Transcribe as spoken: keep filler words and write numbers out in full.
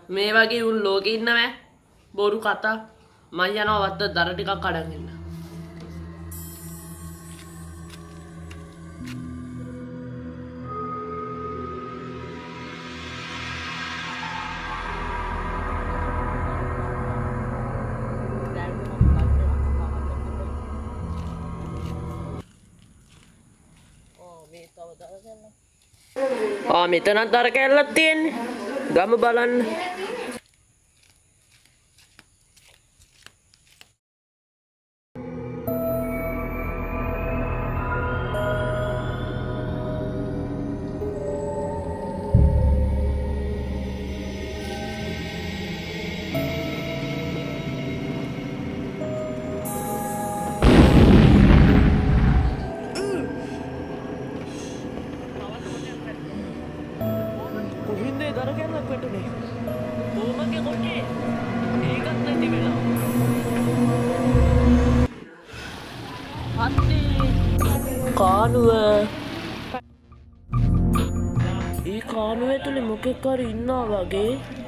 මේ වගේ උන් ලෝකේ ඉන්නවෑ බොරු කතා මම යනවා වත්ත දර ටිකක් අඩන් එන්න. ආ මෙතනත් දර කැල්ලක් තියෙන්නේ. ගම බලන්න. කොහින්ද දර කැල්ලක් වැටුනේ? කොහොමද කොටේ? ඒකත් නැති වෙලා. අත්තේ කානුව. ඒ කානුව ඇතුලේ මොකෙක් හරි ඉන්නවා වගේ.